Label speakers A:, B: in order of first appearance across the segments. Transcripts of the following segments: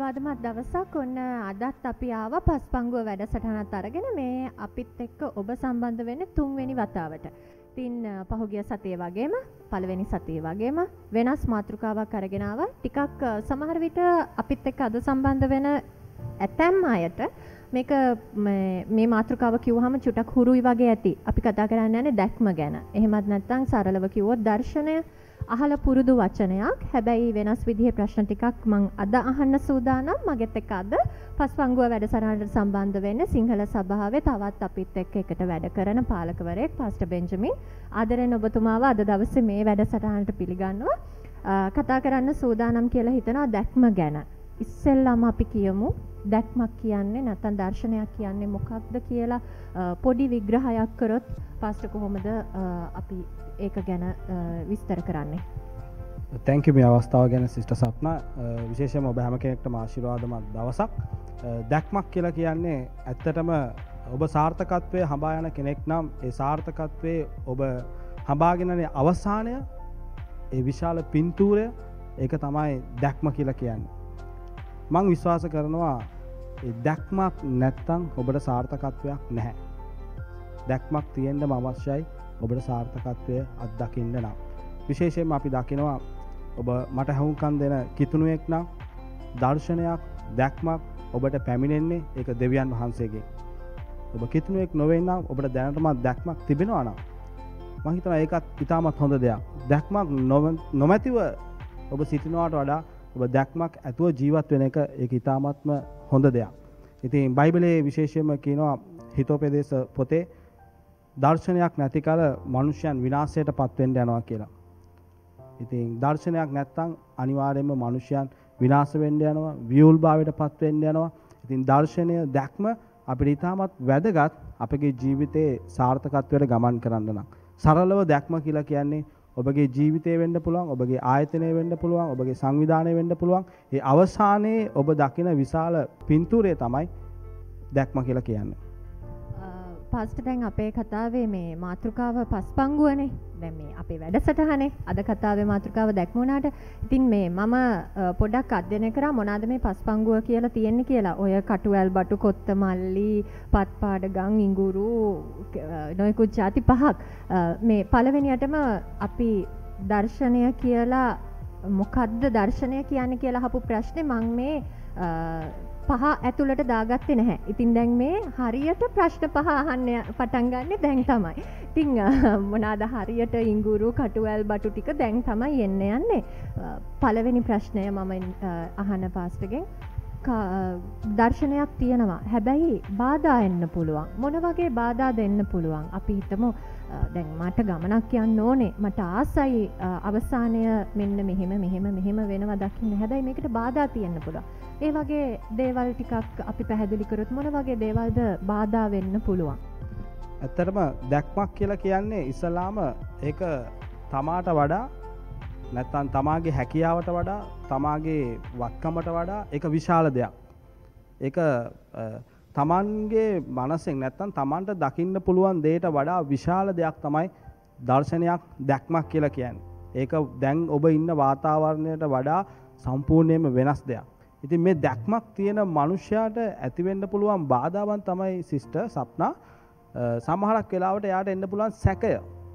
A: ආශිර්වාදමත් දවසක්. ඔන්න අදත් අපි ආවා පස්පංගුව වැඩසටහනත් අරගෙන මේ අපිත් එක්ක ඔබ සම්බන්ධ වෙන්නේ 3 වෙනි වතාවට. ඉතින් පහුගිය සතියේ වගේම පළවෙනි සතියේ වගේම වෙනස් මාතෘකාවක් අරගෙන ආවා. ටිකක් සමහර විට අපිත් එක්ක අද සම්බන්ධ වෙන ඇතැම් අයට මේක මේ මාතෘකාව කිව්වහම චුටක් හුරුයි වගේ ඇති. අපි කතා කරන්නේ දැක්ම ගැන. එහෙමත් නැත්නම් සරලව කිව්වොත් දර්ශනය අහලා පුරුදු වචනයක්. හැබැයි වෙනස් විදිහේ ප්‍රශ්න ටිකක් මම අද අහන්න සූදානම්. මගෙත් එක්ක අද පස්පංගුව වැඩසටහනට සම්බන්ධ වෙන්නේ සිංහල සභාවේ තවත් අපිත් එක්ක එකට වැඩ කරන පාලකවරයෙක් පාස්ටර් බෙන්ජමින්. ආදරෙන් ඔබතුමාව අද දවසේ මේ වැඩසටහනට පිළිගන්නවා. කතා කරන්න සූදානම් කියලා හිතනවා දැක්ම ගැන. ඉස්සෙල්ලාම අපි කියමු දැක්මක් කියන්නේ නැත්නම් දර්ශනයක් කියන්නේ මොකක්ද කියලා පොඩි විග්‍රහයක් කරොත් පාස්ටර් කොහොමද අපි ඒක ගැන විස්තර කරන්නේ?
B: thank you මේ අවස්ථාව ගැන සිස්ටර් සප්නා. විශේෂයෙන්ම ඔබ හැම කෙනෙක්ටම ආශිර්වාදමත් දවසක්. දැක්මක් කියලා කියන්නේ ඇත්තටම ඔබ සාර්ථකත්වයේ හඹා යන කෙනෙක් නම් ඒ සාර්ථකත්වයේ ඔබ හඹාගෙන යන අවසානය ඒ විශාල පින්තූරය ඒක තමයි දැක්ම කියලා කියන්නේ. මං විශ්වාස කරනවා ඒ දැක්මක් නැත්තම් ඔබට සාර්ථකත්වයක් නැහැ. දැක්මක් තියෙන්නම අවශ්‍යයි ඔබට සාර්ථකත්වය අත්දකින්න නම්. විශේෂයෙන්ම අපි දකිනවා ඔබ මට හවුම්කම් දෙන කිතුණුවෙක් නම් දර්ශනයක් දැක්මක් ඔබට පැමිණෙන්නේ ඒක දෙවියන් වහන්සේගෙන්. ඔබ කිතුණුවෙක් නොවෙන්න ඔබට දැනටමත් දැක්මක් තිබෙනවා නම් මම හිතනවා ඒකත් ඉතාමත් හොඳ දෙයක්. දැක්මක් නොමැතිව ඔබ සිටිනවට වඩා ඔබ දැක්මක් ඇතුව ජීවත් වෙන එක ඒක ඉතාමත්ම හොඳ දෙයක්. ඉතින් බයිබලයේ විශේෂයෙන්ම කියනවා හිතෝපදේශ පොතේ දර්ශනයක් නැති කල මනුෂ්‍යයන් විනාශයට පත් වෙන්න යනවා කියලා. ඉතින් දර්ශනයක් නැත්තම් අනිවාර්යයෙන්ම මනුෂ්‍යයන් විනාශ වෙන්න යනවා, වියුල්භාවයට පත් වෙන්න යනවා. ඉතින් දර්ශනය දැක්ම අපිට ඉතාමත් වැදගත් අපගේ ජීවිතයේ සාර්ථකත්වයට ගමන් කරන්න නම්. සරලව දැක්ම කියලා කියන්නේ ඔබගේ ජීවිතය වෙන්න පුළුවන්, ඔබගේ ආයතනය වෙන්න පුළුවන්, ඔබගේ සංවිධානය වෙන්න පුළුවන්. ඒ අවසානයේ ඔබ දකින විශාල පින්තූරය තමයි දැක්ම කියලා කියන්නේ.
A: පාස්ටර් දැන් අපේ කතාවේ මේ මාතෘකාව පස්පංගුවනේ. දැන් මේ අපේ වැඩසටහනේ අද කතාවේ මාතෘකාව දැක්ම වුණාට ඉතින් මේ මම පොඩ්ඩක් අධ්‍යයනය කරා මොනවාද මේ පස්පංගුව කියලා තියෙන්නේ කියලා. ඔය කටුවැල් බටු කොත්තමල්ලි පත්පාඩ ගම් ඉඟුරු නොයෙකුත් ಜಾති පහක්. මේ පළවෙනියටම අපි දර්ශනය කියලා මොකද්ද දර්ශනය කියන්නේ කියලා අහපු ප්‍රශ්නේ මම මේ පහ ඇතුළට දාගත්තේ නැහැ. ඉතින් දැන් මේ හරියට ප්‍රශ්න පහ අහන්න පටන් ගන්නෙ දැන් තමයි. ඉතින් මොනවාද හරියට ඉඟුරු කටුවැල් බටු ටික දැන් තමයි එන්න යන්නේ. පළවෙනි ප්‍රශ්නය මම අහන පාස්ටර්ගෙන් දර්ශනයක් තියෙනවා. හැබැයි බාධා එන්න පුළුවන්. මොන වගේ බාධා දෙන්න පුළුවන්? අපි හිතමු දැන් මට ගමනක් යන්න ඕනේ. මට ආසයි අවසානය මෙන්න මෙහෙම වෙනවා දකින්න. හැබැයි මේකට බාධා තියෙන්න පුළුවන්. ඒ වගේ දේවල් ටිකක් අපි පැහැදිලි කරොත් මොන වගේ දේවල්ද බාධා වෙන්න පුළුවන්?
B: ඇත්තටම දැක්මක් කියලා කියන්නේ ඉස්සලාම ඒක තමාට වඩා නැත්තම් තමාගේ හැකියාවට වඩා තමාගේ වත්කමට වඩා ඒක විශාල දෙයක්. ඒක තමන්ගේ මනසෙන් නැත්තම් තමන්ට දකින්න පුළුවන් දෙයට වඩා විශාල දෙයක් තමයි දර්ශනයක් දැක්මක් කියලා කියන්නේ. ඒක දැන් ඔබ ඉන්න වාතාවරණයට වඩා සම්පූර්ණයෙන්ම වෙනස් දෙයක්. ඉතින් මේ දැක්මක් තියෙන මනුෂ්‍යයාට ඇති වෙන්න පුළුවන් බාධාවන් තමයි සිස්ටර් සප්නා සමහරක් වෙලාවට එයාට එන්න පුළුවන් සැකය.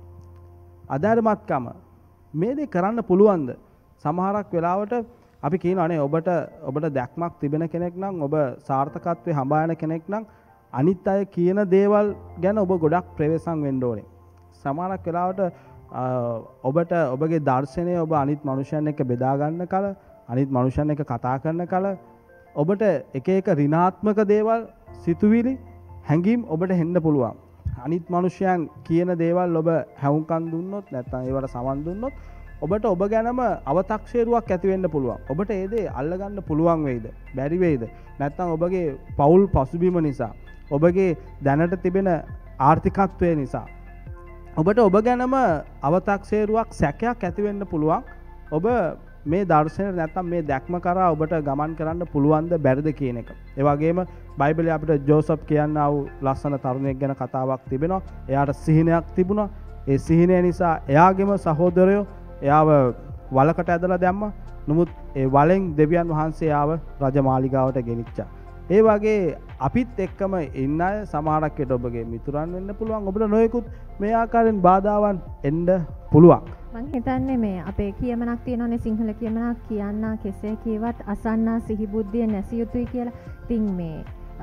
B: අදාළමත්කම මේ දේ කරන්න පුළුවන්ද? සමහරක් වෙලාවට අපි කියනවානේ ඔබට දැක්මක් තිබෙන කෙනෙක් නම් ඔබ සාර්ථකත්වයේ හඹා යන කෙනෙක් නම් අනිත් අය කියන දේවල් ගැන ඔබ ගොඩක් ප්‍රවේශම් වෙන්න ඕනේ. සමහරක් වෙලාවට ඔබට ඔබගේ දර්ශනය ඔබ අනිත් මනුෂ්‍යයන් එක්ක බෙදා ගන්න කල අනිත් මනුෂ්‍යයන් එක්ක කතා කරන කල ඔබට එක එක ඍණාත්මක දේවල් සිතුවිලි හැඟීම් ඔබට හෙන්න පුළුවන්. අනිත් මනුෂ්‍යයන් කියන දේවල් ඔබ හැවුම්කන් දුන්නොත් නැත්නම් ඒවට සමන් දුන්නොත් ඔබට ඔබ ගැනම අව탁සේරුවක් ඇති වෙන්න පුළුවන්. ඔබට ඒ දේ අල්ලගන්න පුළුවන් වෙයිද? බැරි වෙයිද? නැත්නම් ඔබගේ පෞල් පසුබිම නිසා, ඔබගේ දැනට තිබෙන ආර්ථිකත්වය නිසා ඔබට ඔබ ගැනම අව탁සේරුවක් සැකයක් ඇති වෙන්න පුළුවන්. ඔබ මේ දර්ශනය නැත්නම් මේ දැක්ම කරා ඔබට ගමන් කරන්න පුළුවන්ද බැරිද කියන එක. ඒ වගේම බයිබලයේ අපිට ජෝසප් කියන්න ආව ලස්සන තරුණයෙක් ගැන කතාවක් තිබෙනවා. එයාට සිහිනයක් තිබුණා. ඒ සිහිනය නිසා එයාගේම සහෝදරයෝ එයාව වලකට ඇදලා දැම්මා. නමුත් ඒ වලෙන් දෙවියන් වහන්සේ ආව රජමාලිගාවට ගෙනිච්චා. ඒ වගේ අපිත් එක්කම ඉන්න අය සමහරක් විට ඔබගේ මිතුරන් වෙන්න පුළුවන්. ඔබට නොයෙකුත් මේ ආකාරයෙන් බාධාවන් එන්න පුළුවන්.
A: මං හිතන්නේ මේ අපේ කියමනක් තියෙනවානේ සිංහල කියමනක් කියන්නා කෙසේ කීවත් අසන්නා සිහි බුද්ධිය නැසිය යුතුයි කියලා. ඉතින් මේ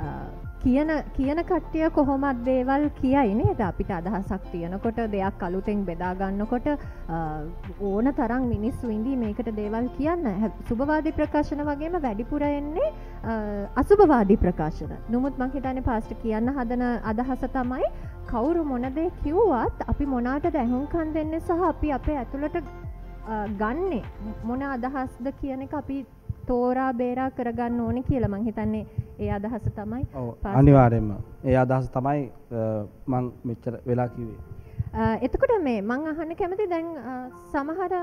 A: කියන කට්ටිය කොහොමද දේවල් කියයි නේද? අපිට අදහසක් තියෙනකොට දෙයක් අලුතෙන් බෙදා ගන්නකොට ඕන තරම් මිනිස්සු ඉඳී මේකට දේවල් කියන්න. සුබවාදී ප්‍රකාශන වගේම වැඩිපුර එන්නේ අසුබවාදී ප්‍රකාශන. නමුත් මං හිතන්නේ පාස්ටර් කියන්න හදන අදහස තමයි කවුරු මොන දේ කිව්වත් අපි මොනකටද ඇහුම්කන් දෙන්නේ සහ අපි අපේ ඇතුළට ගන්නෙ මොන අදහස්ද කියන එක අපි තෝරා බේරා කරගන්න ඕනේ කියලා මං හිතන්නේ ඒ අදහස තමයි.
B: ඔව් අනිවාර්යයෙන්ම ඒ අදහස තමයි මං මෙච්චර වෙලා කිව්වේ.
A: එතකොට මේ මං අහන්න කැමති දැන් සමහර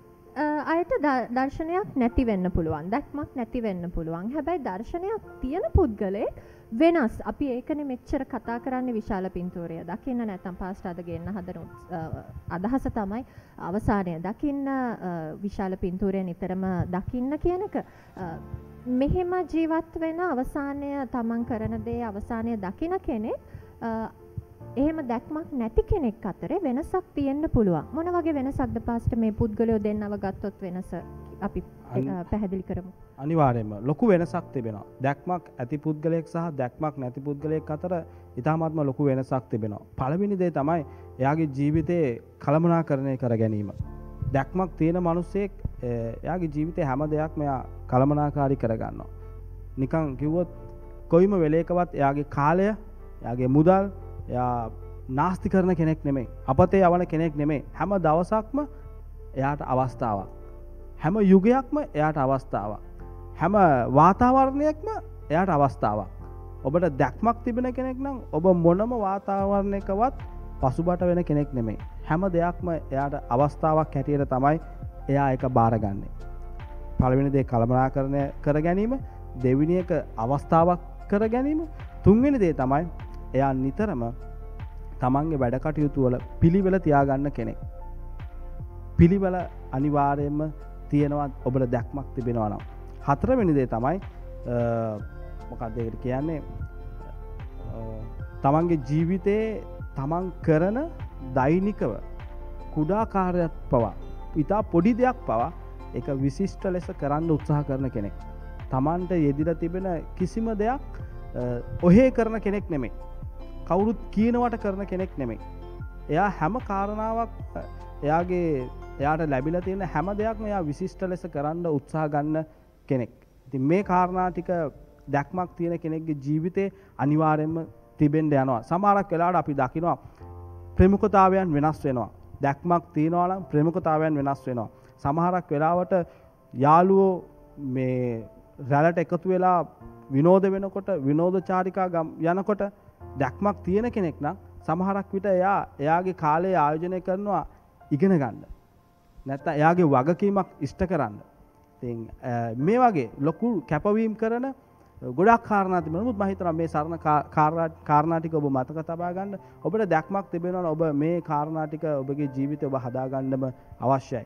A: අයට දර්ශනයක් නැති වෙන්න පුළුවන්. දැක්මක් නැති වෙන්න පුළුවන්. හැබැයි දර්ශනයක් තියෙන පුද්ගලයෙක් වෙනස්. අපි ඒකනේ මෙච්චර කතා කරන්නේ විශාල පින්තූරය දකින්න නැත්නම් පාස්ටර් අද ගෙන්න හදන අදහස තමයි අවසානය දකින්න විශාල පින්තූරය නිතරම දකින්න කියන එක. මෙහෙම ජීවත් වෙන අවසානය තමන් කරන දේ අවසානය දකින්න කෙනෙක් එහෙම දැක්මක් නැති කෙනෙක් අතරේ වෙනසක් තියෙන්න පුළුවන්. මොන වගේ වෙනසක්ද පාස්ටර් මේ පුද්ගලයෝ දෙන්නව ගත්තොත් වෙනස අපි පැහැදිලි කරමු.
B: අනිවාර්යයෙන්ම ලොකු වෙනසක් තිබෙනවා. දැක්මක් ඇති පුද්ගලයෙක් සහ දැක්මක් නැති පුද්ගලයෙක් අතර ඉතාමත්ම ලොකු වෙනසක් තිබෙනවා. පළවෙනි දේ තමයි එයාගේ ජීවිතේ කළමනාකරණය කර ගැනීම. දැක්මක් තියෙන මිනිසෙක් එයාගේ ජීවිතේ හැම දෙයක්ම එයා කළමනාකාරී කරගන්නවා. නිකන් කිව්වොත් කොයිම වෙලේකවත් එයාගේ කාලය, එයාගේ මුදල් එයා නාස්ති කරන කෙනෙක් නෙමෙයි. අපතේ යවන කෙනෙක් නෙමෙයි. හැම දවසක්ම එයාට අවස්ථාවක්. හැම යුගයක්ම එයාට අවස්ථාවක්. හැම වාතාවරණයක්ම එයාට අවස්ථාවක්. ඔබට දැක්මක් තිබෙන කෙනෙක් නම් ඔබ මොනම වාතාවරණයකවත් පසුබට වෙන කෙනෙක් නෙමෙයි. හැම දෙයක්ම එයාට අවස්ථාවක් හැටියට තමයි එයා ඒක බාරගන්නේ. පළවෙනි දේ කළමනාකරණය කර ගැනීම, දෙවෙනි එක අවස්ථාවක් කර ගැනීම, තුන්වෙනි දේ තමයි එයා නිතරම තමන්ගේ වැඩ කටයුතු වල පිළිවෙල තියාගන්න කෙනෙක්. පිළිවෙල අනිවාර්යයෙන්ම තියෙනවා ඔබට දැක්මක් තිබෙනවා නම්. හතරවෙනි දේ තමයි මොකක්ද ඒකට කියන්නේ තමන්ගේ ජීවිතේ තමන් කරන දෛනිකව කුඩා කාර්යයක් පවා ඉතා පොඩි දෙයක් පවා ඒක විශිෂ්ට ලෙස කරන්න උත්සාහ කරන කෙනෙක්. තමන්ට යෙදිලා තිබෙන කිසිම දෙයක් ඔහේ කරන කෙනෙක් නෙමෙයි. කවුරුත් කියනවට කරන කෙනෙක් නෙමෙයි. එයා හැම කාරණාවක් එයාට ලැබිලා තියෙන හැම දෙයක්ම එයා විශිෂ්ට ලෙස කරන්න උත්සාහ ගන්න කෙනෙක්. ඉතින් මේ කාරණා ටික දැක්මක් තියෙන කෙනෙක්ගේ ජීවිතේ අනිවාර්යයෙන්ම තිබෙන්න යනවා. සමහරක් වෙලාවට අපි දකිනවා ප්‍රමුඛතාවයන් වෙනස් වෙනවා. දැක්මක් තියනවා නම් ප්‍රමුඛතාවයන් වෙනස් වෙනවා. සමහරක් වෙලාවට යාළුවෝ මේ රැළට එකතු වෙලා විනෝද වෙනකොට විනෝදචාරිකා යනකොට දැක්මක් තියෙන කෙනෙක් නම් සමහරක් විට එයාගේ කාලය ආයෝජනය කරනවා ඉගෙන ගන්න. නැත්නම් එයාගේ වගකීමක් ඉෂ්ට කරන්න. ඉතින් මේ වගේ ලොකු කැපවීම කරන ගොඩක් කාරණා තිබෙනවා. නමුත් මම හිතනවා මේ සරණ කාරණා ටික ඔබ මතක තබා ගන්න. ඔබට දැක්මක් තිබෙනවා නම් ඔබ මේ කාරණා ටික ඔබගේ ජීවිතේ ඔබ හදා ගන්නම අවශ්‍යයි.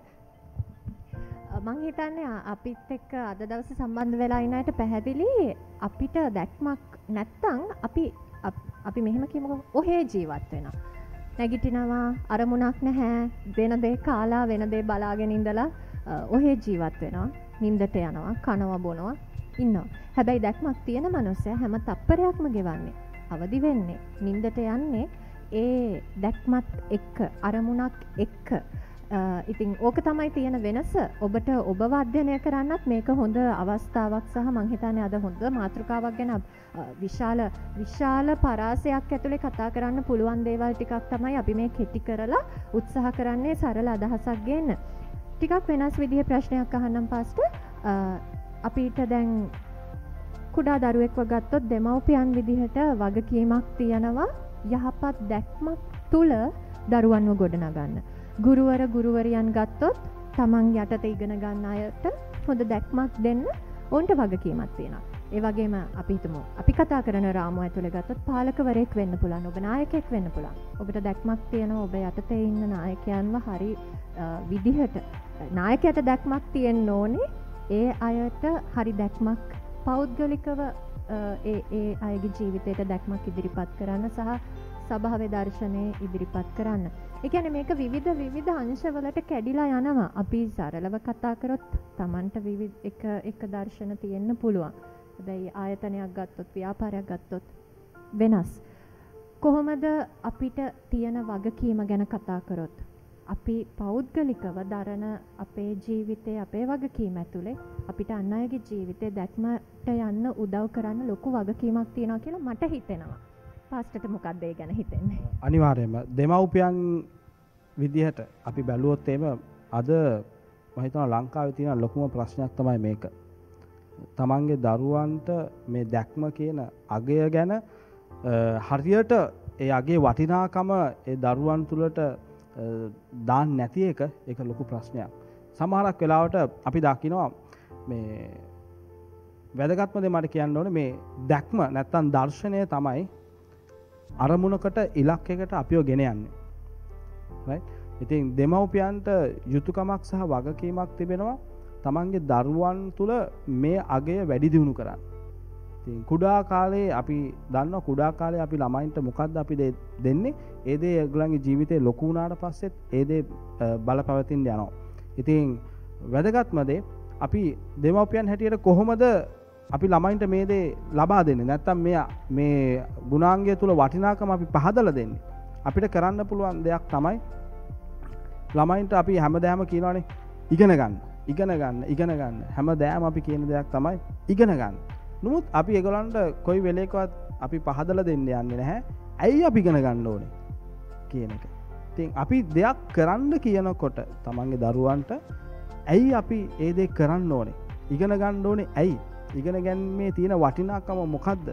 A: මං හිතන්නේ අපිත් එක්ක අද දවසේ සම්බන්ධ වෙලා ඉන්න අයට පැහැදිලි අපිට දැක්මක් නැත්තම් අපි මෙහෙම කියමුකෝ ඔහේ ජීවත් වෙනවා. නැගිටිනවා අරමුණක් නැහැ වෙන දේ කාලා වෙන දේ බලාගෙන ඉඳලා ඔහේ ජීවත් වෙනවා. නිින්දට යනවා කනවා බොනවා ඉන්නවා. හැබැයි දැක්මක් තියෙන මනුස්සයා හැම තප්පරයක්ම ගෙවන්නේ. අවදි වෙන්නේ නිින්දට යන්නේ ඒ දැක්මත් එක්ක අරමුණක් එක්ක. ඉතින් ඕක තමයි තියෙන වෙනස. ඔබට ඔබව අධ්‍යයනය කරන්නත් මේක හොඳ අවස්ථාවක් සහ මං හිතන්නේ අද හොඳ මාතෘකාවක් ගැන විශාල පරාසයක් ඇතුලේ කතා කරන්න පුළුවන් දේවල් ටිකක් තමයි අපි මේ කෙටි කරලා උත්සාහ කරන්නේ සරල අදහසක් ගන්න. ටිකක් වෙනස් විදිහේ ප්‍රශ්නයක් අහන්නම් පාස්ටර්. අපිට දැන් කුඩා දරුවෙක්ව ගත්තොත් දෙමව්පියන් විදිහට වගකීමක් තියෙනවා යහපත් දැක්මක් තුල දරුවන්ව ගොඩනගන්න. ගුරුවරියන් ගත්තොත් තමන් යටතේ ඉගෙන ගන්න අයට හොඳ දැක්මක් දෙන්න ඔවුන්ට වගකීමක් තියෙනවා. ඒ වගේම අපි හිතමු අපි කතා කරන රාමුව ඇතුලේ ගත්තොත් පාලකවරයෙක් වෙන්න පුළුවන්, ඔබ නායකයෙක් වෙන්න පුළුවන්. ඔබට දැක්මක් තියෙනවා ඔබ යටතේ ඉන්න නායකයන්ව හරි විදිහට නායකයට දැක්මක් තියෙන්න ඕනේ ඒ අයට හරි දැක්මක් පෞද්ගලිකව ඒ අයගේ ජීවිතයට දැක්මක් ඉදිරිපත් කරන්න සහ සභාවේ දර්ශනය ඉදිරිපත් කරන්න. ඒ කියන්නේ මේක විවිධ අංශවලට කැඩිලා යනවා. අපි සරලව කතා කරොත් Tamanට එක දර්ශන තියෙන්න පුළුවන්. හැබැයි ආයතනයක් ගත්තොත් ව්‍යාපාරයක් ගත්තොත් වෙනස්. කොහොමද අපිට තියෙන වගකීම ගැන කතා කරොත් අපි පෞද්ගලිකව දරන අපේ ජීවිතයේ අපේ වගකීම ඇතුලේ අපිට අන් අයගේ ජීවිතේ දැක්මට යන්න උදව් කරන්න ලොකු වගකීමක් තියෙනවා කියලා මට හිතෙනවා. පාස්ටර්ට මොකක්ද ඒ ගැන හිතෙන්නේ?
B: අනිවාර්යයෙන්ම දෙමව්පියන් විදිහට අපි බැලුවොත් එහෙම අද මම හිතනවා ලංකාවේ තියෙන ලොකුම ප්‍රශ්නයක් තමයි මේක. තමන්ගේ දරුවන්ට මේ දැක්ම කියන අගය ගැන හරියට ඒ අගේ වටිනාකම ඒ දරුවන් තුළට දාන්න නැති එක ඒක ලොකු ප්‍රශ්නයක්. සමහරක් වෙලාවට අපි දකිනවා මේ වැදගත්ම දේ මට කියන්න ඕනේ මේ දැක්ම නැත්තම් දර්ශනය තමයි අරමුණකට ඉලක්කයකට අපිව ගෙන යන්නේ. right? ඉතින් දෙමව්පියන්ට යුතුයකමක් සහ වගකීමක් තිබෙනවා තමන්ගේ දරුවන් තුළ මේ අගය වැඩි දියුණු කරන්න. ඉතින් කුඩා කාලේ අපි දන්නවා කුඩා කාලේ අපි ළමයින්ට මොකද්ද අපි දෙන්නේ? ඒ දේ ඒගොල්ලන්ගේ ජීවිතේ ලොකු වුණාට පස්සෙත් ඒ දේ බලපවතින්න යනවා. ඉතින් වැදගත්ම දේ අපි දෙමව්පියන් හැටියට කොහොමද අපි ළමයින්ට මේ දේ ලබා දෙන්නේ? නැත්තම් මේ ගුණාංගය තුල වටිනාකම අපි පහදලා දෙන්නේ. අපිට කරන්න පුළුවන් දෙයක් තමයි ළමයින්ට අපි හැමදාම කියනවානේ ඉගෙන ගන්න හැමදාම අපි කියන දෙයක් තමයි ඉගෙන ගන්න. නමුත් අපි ඒගොල්ලන්ට කොයි වෙලේකවත් අපි පහදලා දෙන්න යන්නේ නැහැ. ඇයි අපි ඉගෙන ගන්න ඕනේ කියන එක. ඉතින් අපි දෙයක් කරන්න කියනකොට තමන්ගේ දරුවන්ට ඇයි අපි ඒ දේ කරන්න ඕනේ? ඉගෙන ගන්න ඕනේ ඇයි? ඉගෙන ගැනීමේ තියෙන වටිනාකම මොකද්ද?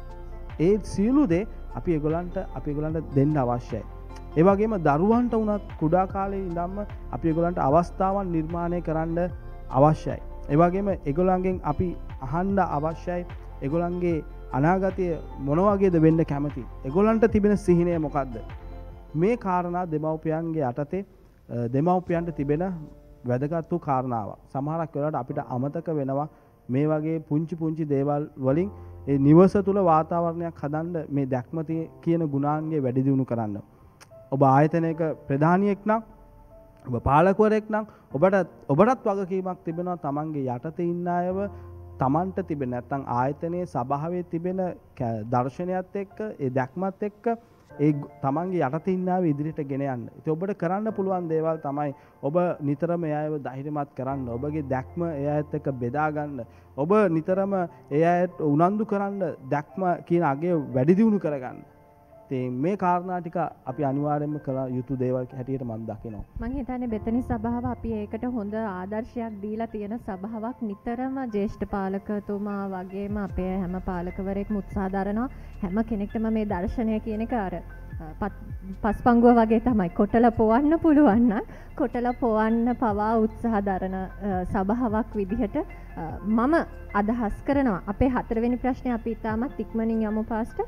B: ඒ සියලු දේ අපි ඒගොල්ලන්ට දෙන්න අවශ්‍යයි. ඒ වගේම දරුවන්ට උනත් කුඩා කාලේ ඉඳන්ම අපි ඒගොල්ලන්ට අවස්ථාවන් නිර්මාණය කරන්න අවශ්‍යයි. ඒ වගේම ඒගොල්ලන්ගෙන් අපි අහන්න අවශ්‍යයි ඒගොල්ලන්ගේ අනාගතය මොන වගේද වෙන්න කැමති? ඒගොල්ලන්ට තිබෙන සිහිනය මොකද්ද? මේ කාරණා දෙමව්පියන්ගේ යටතේ දෙමව්පියන්ට තිබෙන වැදගත් වූ කාරණාවක්. සමහරක් වෙලාවට අපිට අමතක වෙනවා මේ වගේ පුංචි දේවල් වලින් ඒ නිවස තුල වාතාවරණයක් හදන්න මේ දැක්ම කියන ගුණාංගය වැඩි දියුණු කරන්න. ඔබ ආයතනයක ප්‍රධානියෙක් නම් ඔබ පාලකවරයෙක් නම් ඔබටත් වගකීමක් තිබෙනවා තමන්ගේ යටතේ ඉන්න අයව තමන්ට තිබෙන නැත්නම් ආයතනයේ සභාවේ තිබෙන දර්ශනයත් එක්ක ඒ දැක්මත් එක්ක ඒ තමන්ගේ යටතේ ඉන්න අයව ඉදිරියට ගෙන යන්න. ඉතින් ඔබට කරන්න පුළුවන් දේවල් තමයි ඔබ නිතරම ඒ අයව ධෛර්යමත් කරන්න, ඔබගේ දැක්ම ඒ අයත් එක්ක බෙදා ගන්න, ඔබ නිතරම ඒ අයට උනන්දු කරන්න දැක්ම කියන අගය වැඩි දියුණු කරගන්න. ඉතින් මේ කාරණා ටික අපි අනිවාර්යයෙන්ම කළ යුතු දේවල් හැටියට මම දකිනවා.
A: මම හිතන්නේ බෙතනි සභාව අපි ඒකට හොඳ ආදර්ශයක් දීලා තියෙන සභාවක්. නිතරම ජ්‍යෙෂ්ඨ පාලකතුමා වගේම අපේ හැම පාලකවරයෙක්ම උත්සාහ දරනවා හැම කෙනෙක්ටම මේ දර්ශනය කියන එක අර පස්පංගුව වගේ තමයි කොටලා පොවන්න පුළුවන් නම් කොටලා පොවන්න පවා උත්සාහ දරන සභාවක් විදිහට මම අදහස් කරනවා. අපේ 4 වෙනි ප්‍රශ්නේ අපි ඉතාමත් ඉක්මනින් යමු පාස්ට.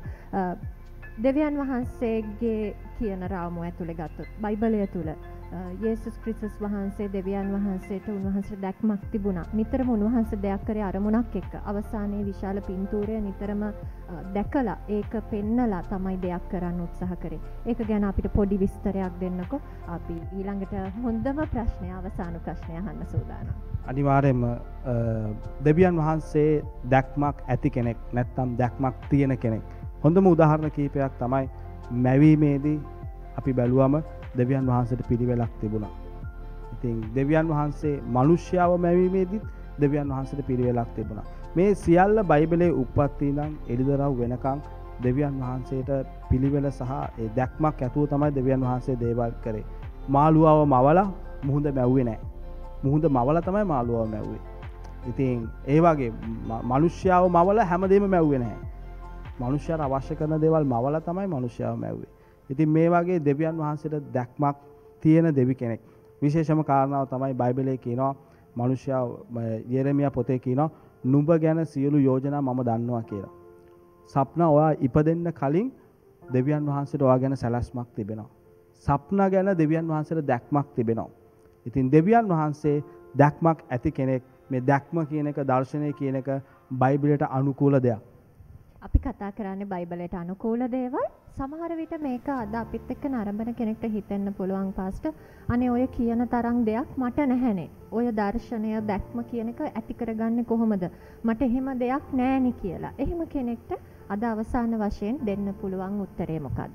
A: දෙවියන් වහන්සේගේ කියන රාමුව ඇතුළේ ගත්තොත් බයිබලය තුල යේසුස් ක්‍රිස්තුස් වහන්සේ දෙවියන් වහන්සේට උන්වහන්සේට දැක්මක් තිබුණා. නිතරම උන්වහන්සේ දෙයක් කරේ අරමුණක් එක්ක. අවසානයේ විශාල පින්තූරය නිතරම දැකලා ඒක පෙන්නලා තමයි දෙයක් කරන්න උත්සාහ කරේ. ඒක ගැන අපිට පොඩි විස්තරයක් දෙන්නකෝ. අපි ඊළඟට හොඳම ප්‍රශ්නය අවසාන ප්‍රශ්නය අහන්න සූදානම්.
B: අනිවාර්යයෙන්ම දෙවියන් වහන්සේ දැක්මක් ඇති කෙනෙක් නැත්නම් දැක්මක් තියෙන කෙනෙක්. හොඳම උදාහරණ කීපයක් තමයි මැවීමේදී අපි බැලුවම දෙවියන් වහන්සේට පිළිවෙලක් තිබුණා. ඉතින් දෙවියන් වහන්සේ මිනිස්යාව මැවීමේදීත් දෙවියන් වහන්සේට පිළිවෙලක් තිබුණා. මේ සියල්ල බයිබලයේ උප්පත්ති ඉඳන් එළිදරව් වෙනකන් දෙවියන් වහන්සේට පිළිවෙල සහ ඒ දැක්මක් ඇතුව තමයි දෙවියන් වහන්සේ දේවල් කරේ. මාළුවාව මවලා මුහුද මැව්වේ නැහැ. මුහුද මවලා තමයි මාළුවාව මැව්වේ. ඉතින් ඒ වගේ මිනිස්යාව මවලා හැමදේම මැව්වේ නැහැ. මනුෂ්‍යයන්ට අවශ්‍ය කරන දේවල් මවලා තමයි මනුෂ්‍යයව මැව්වේ. ඉතින් මේ වගේ දෙවියන් වහන්සේට දැක්මක් තියෙන දෙවි කෙනෙක්. විශේෂම කාරණාව තමයි බයිබලයේ කියනවා මනුෂ්‍යව යෙරමියා පොතේ කියනවා නුඹ ගැන සියලු යෝජනා මම දන්නවා කියලා. සප්න ඔයා ඉපදෙන්න කලින් දෙවියන් වහන්සේට ඔයා ගැන සැලැස්මක් තිබෙනවා. සප්න ගැන දෙවියන් වහන්සේට දැක්මක් තිබෙනවා. ඉතින් දෙවියන් වහන්සේ දැක්මක් ඇති කෙනෙක් මේ දැක්ම කියන එක දර්ශනය කියන එක බයිබලයට අනුකූල දෙයක්.
A: අපි කතා කරන්නේ බයිබලයට අනුකූල දේවල්. සමහර විට මේක අද අපිත් එක්ක නරඹන කෙනෙක්ට හිතෙන්න පුළුවන් පාස්ටර් අනේ ඔය කියන තරම් දෙයක් මට නැහැනේ. ඔය දර්ශනය දැක්ම කියන එක ඇති කරගන්නේ කොහොමද? මට එහෙම දෙයක් නැහැනේ කියලා. එහෙම කෙනෙක්ට අද අවසාන වශයෙන් දෙන්න පුළුවන් උත්තරේ මොකද්ද?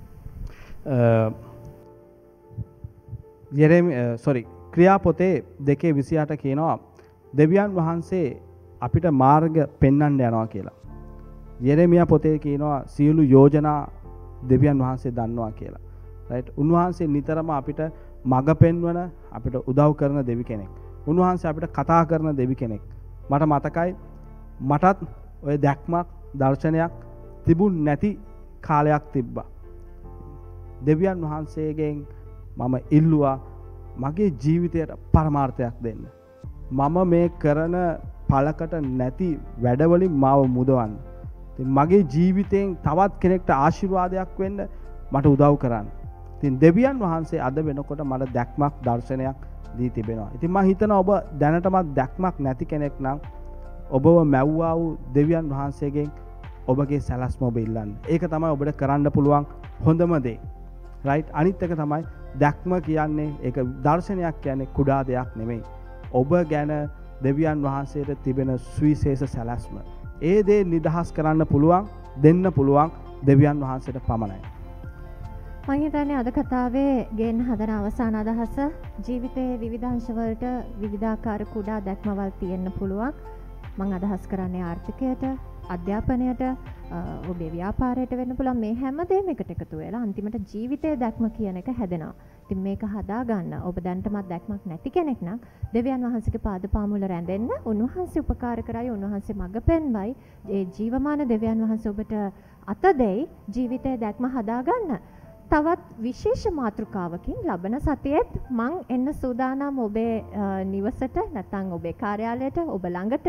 B: ක්‍රියා පොතේ 2:28 කියනවා දෙවියන් වහන්සේ අපිට මාර්ග පෙන්වන්න යනවා කියලා. යෙරෙමියා පොතේ කියනවා සියලු යෝජනා දෙවියන් වහන්සේ දන්නවා කියලා. රයිට්. උන්වහන්සේ නිතරම අපිට මඟ පෙන්වන අපිට උදව් කරන දෙවි කෙනෙක්. උන්වහන්සේ අපිට කතා කරන දෙවි කෙනෙක්. මට මතකයි මටත් ඔය දැක්මක් දර්ශනයක් තිබුණ නැති කාලයක් තිබ්බා. දෙවියන් වහන්සේගෙන් මම ඉල්ලුවා මගේ ජීවිතයට පරමාර්ථයක් දෙන්න. මම මේ කරන පළකට නැති වැඩවලින් මාව මුදවන්න. මගේ ජීවිතයෙන් තවත් කෙනෙක්ට ආශිර්වාදයක් වෙන්න මට උදව් කරන්න. ඉතින් දෙවියන් වහන්සේ අද වෙනකොට මට දැක්මක් දර්ශනයක් දී තිබෙනවා. ඉතින් මම හිතනවා ඔබ දැනටමත් දැක්මක් නැති කෙනෙක් නම් ඔබව මැව්වා වූ දෙවියන් වහන්සේගෙන් ඔබගේ සැලැස්ම ඔබ ඉල්ලන්න. ඒක තමයි ඔබට කරන්න පුළුවන් හොඳම දේ. රයිට්. අනිත් එක තමයි දැක්ම කියන්නේ ඒක දර්ශනයක් කියන්නේ කුඩා දෙයක් නෙමෙයි. ඔබ ගැන දෙවියන් වහන්සේට තිබෙන සුවිශේෂ සැලැස්ම. ඒ දේ නිදහස් කරන්න පුළුවන් දෙන්න පුළුවන් දෙවියන් වහන්සේට පමණයි.
A: මම හිතන්නේ අද කතාවේ ගේන්න හදන අවසාන අදහස ජීවිතයේ විවිධ අංශවලට විවිධාකාර කුඩා දැක්මවල් තියෙන්න පුළුවන්. මම අදහස් කරන්නේ ආර්ථිකයට, අධ්‍යාපනයට, ඔබේ ව්‍යාපාරයට වෙන්න පුළුවන් මේ හැම දෙයක්ම එකට එකතු වෙලා අන්තිමට ජීවිතයේ දැක්ම කියන එක හැදෙනවා. ඉතින් මේක හදා ගන්න ඔබ දැනටමත් දැක්මක් නැති කෙනෙක් නම් දෙවියන් වහන්සේගේ පාදපාමුල රැඳෙන්න උන්වහන්සේ උපකාර කරයි උන්වහන්සේ මඟ පෙන්වයි ඒ ජීවමාන දෙවියන් වහන්සේ ඔබට අත දෙයි ජීවිතයේ දැක්ම හදා ගන්න. තවත් විශේෂ මාතෘකාවකින් ලබන සතියේත් මං එන්න සූදානම් ඔබේ නිවසට නැත්නම් ඔබේ කාර්යාලයට ඔබ ළඟට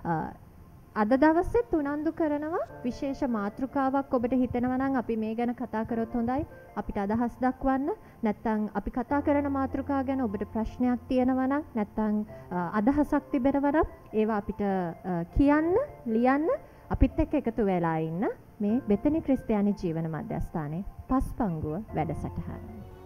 A: අද දවසේ උනන්දු කරනවා විශේෂ මාතෘකාවක් ඔබට හිතෙනවා නම් අපි මේ ගැන කතා කරොත් හොඳයි අපිට අදහස් දක්වන්න නැත්නම් අපි කතා කරන මාතෘකාව ගැන ඔබට ප්‍රශ්නයක් තියෙනවා නම් නැත්නම් අදහසක් තිබෙනවා නම් ඒවා අපිට කියන්න ලියන්න අපිත් එක්ක එකතු වෙලා ඉන්න මේ බෙතනි ක්‍රිස්තියානි ජීවන මධ්‍යස්ථානයේ පස්පංගුව වැඩසටහන